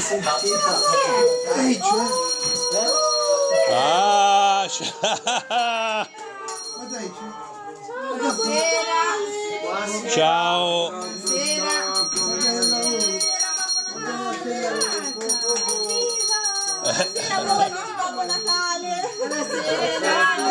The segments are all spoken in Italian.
Ah, ciao. Babbo Natale. Buonasera.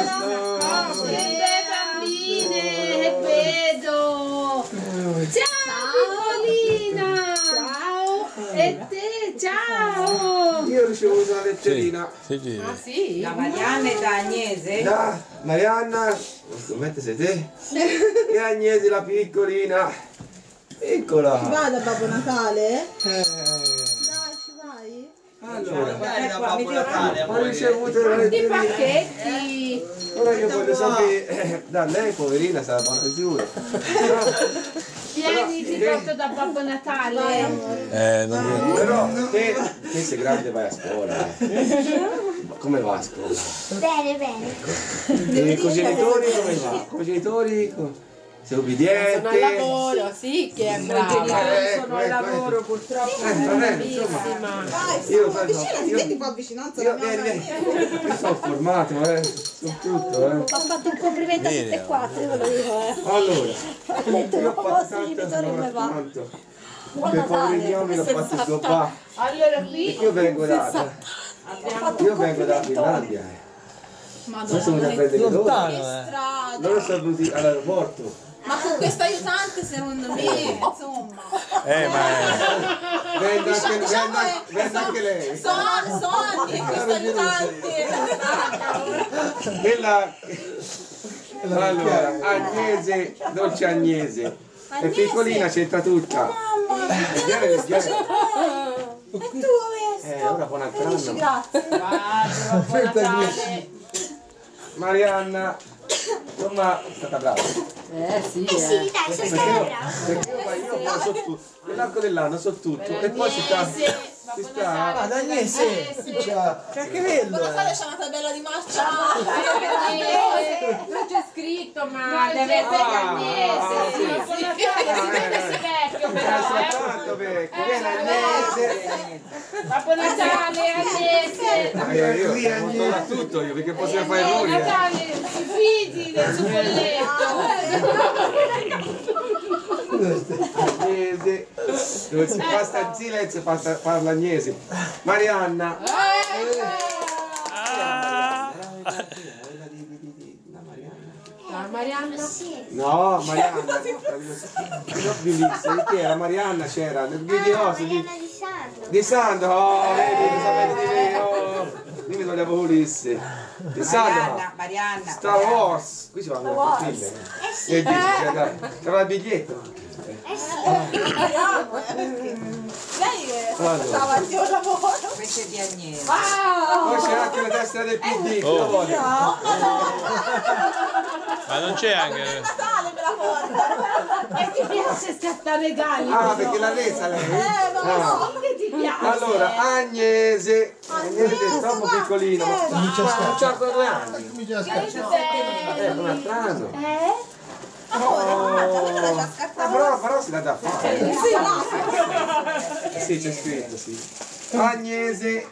Bambine, vedo. Ciao Paolina. Ciao. E te, ciao. Io ho ricevuto una letterina. Sì. Ah sì? La Marianna e da Agnese? Da Marianna, scommetto sei te? E Agnese la piccolina. Piccola. Vado a Babbo Natale? Eh, Dai, ci vai? allora, Babbo Natale, ho ricevuto una Quanti letterina. pacchetti? Ora io voglio sapere, da lei poverina sarà buona misura. Vieni, ti porto da Babbo Natale. Non Però te sei grande, vai a scuola. Come va a scuola? Bene, bene. E con i genitori come va? Con i genitori? Sei ubbidiente? Sono al lavoro, sì che è brava. Sono al lavoro purtroppo. Vabbè, insomma. Dai, Io stiamo avvicinati, senti qua avvicinanza la mia Io sono formato, sono tutto, Ho fatto un complimento a tutte e quattro, io ve lo dico, Allora, Ho detto, io ho non fatto posso genitori come va. tanto. Buon Per poveri Natale. gnomi l'ho fatto sgobbare. Allora qui Io vengo da Finlandia. Io sono da prendere loro. strada. Loro sono venuti all'aeroporto. Ma con questo aiutante secondo me, insomma. Vende anche lei. Sono anni questo aiutante. Allora, Agnese, dolce Agnese. È piccolina, c'entra tutta. Viene. E tu questo? Ora buon anno. Grazie. Babbo Natale. Marianna, insomma, è stata brava. Sì, Sì, dai, sono Perché stata io, brava. perché io poi so tutto. Nell'arco dell'anno so tutto. E poi si sta. Ah, da Agnese, c'è anche quello. Natale c'è una tabella di marcia. non c'è scritto, ma deve essere Agnese. Babbo Natale, si vede vecchio però, Tanto vecchio, viene Agnese. Babbo Natale, Agnese. Io controllo tutto io perché possiamo fare Babbo errori. Natale, si fidi del suo Agnese, dove si passa in silenzio parla Agnese. Marianna. La Marianna? No, Marianna. Non Bilisse, che era Marianna c'era nel video Marianna di Sandro. di Sandro. Oh, vedi, lo sapete di me. Oh. Io mi togliamo Ulisse. Di Sandro. Marianna. Star Wars. Qui si va a film. E c'era il biglietto. Lei sta avanti un lavoro. Questo è di Agnese. Poi c'è anche la testa del PD. Ma non c'è anche. Natale me la porta. E ti piace scattare regali? Ah, perché l'ha resa lei? No. Che ti piace? Allora, Agnese è troppo piccolino, ma non c'ha ancora 2 anni. Un altro anno. Però si dà da fare. Sì, c'è scritto, sì. Agnese.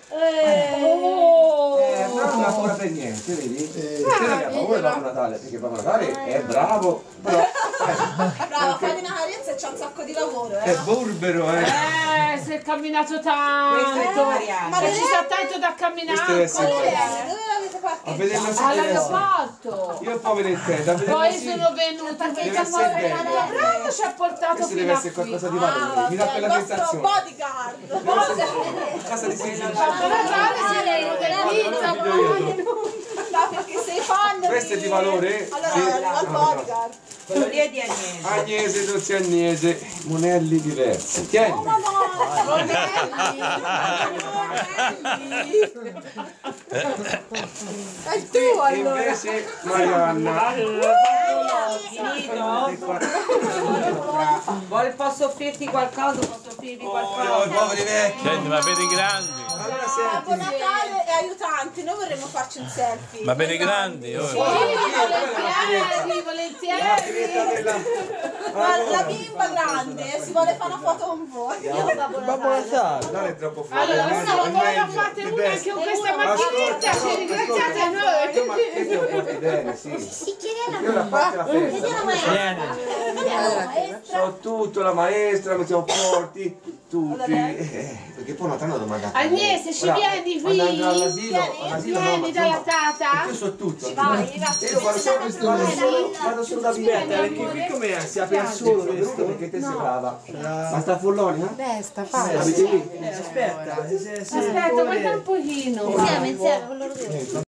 Non ha paura per niente, vedi? Noi abbiamo paura di Babbo Natale, perché Babbo Natale è bravo, però Brava, fai una carezza e c'ha un sacco di lavoro, è burbero, si è camminato Questo è tanto. Marianna. Ma ci sta tanto da camminare Questo deve essere- ancora. Dove l'avete a vederlo All'aeroporto. io un po' me ne intendo, a vederlo Poi sì. sono venuta perché Deve essere bello. Bravo, ci ha portato Questo fino deve a essere qui. qualcosa di valore, mi dà quella il vostro sensazione. bodyguard. Casa di Sisi. Babbo Natale si modernizza poi. No, perché sei fan di... Questo è di valore? Allora, Sì. arriva il bodyguard. Quello lì è di Agnese. Agnese, dolce Agnese, monelli diversi. Tieni. È il tuo allora. Invece Marianna. Posso offrirti qualcosa? Posso offrirvi qualcosa? Poveri vecchi. Senti, ma per i grandi. Allora Buon senti. Natale e aiutanti, noi vorremmo farci un selfie. Ma per i grandi, oh. Volentieri. La bimba grande si vuole fare una foto con voi. Babbo Natale. Non è troppo forte. Allora, una volta fate una anche con questa macchinetta, ci ringraziate a noi. Ma questo è un po' bene, sì. Si chiede Io la parte la festa. la So tutto, la maestra, mi siamo forti, tutti. Perché poi Natale lo mangiate. Agnese, ci vieni Quando andrò qui? all'asilo Vieni dalla tata? io so tutto. vai, Io vado solo da Aspetta, perché qui com'è? Si apre al solo questo. perché te sei brava. Ma sta Follonia? Sta facile. Abiti lì? Aspetta, Aspetta, guarda un pochino. insieme con loro due.